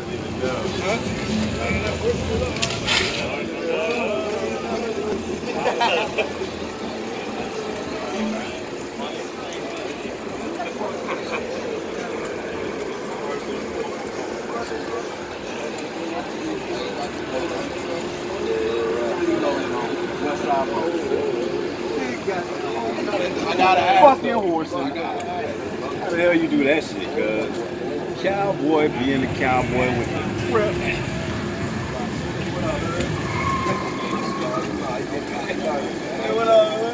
I gotta ask fucking horses. How the hell you do that shit, cuz? Cowboy being the cowboy with the prep. Hey, what up, man?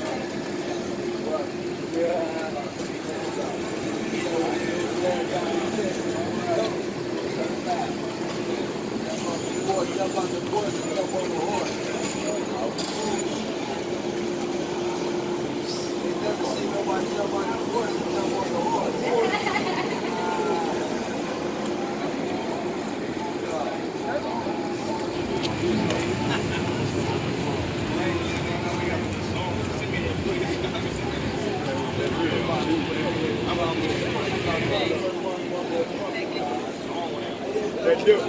Thank you.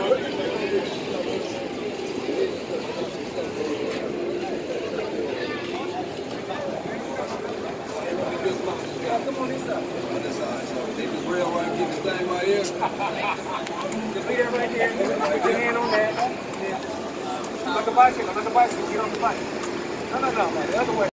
Come on inside. On this side. So they just real right, keep this thing right here. Just be there right there. Put your hand on that. Like a bicycle, like a bicycle. Get on the bike. No, the other way.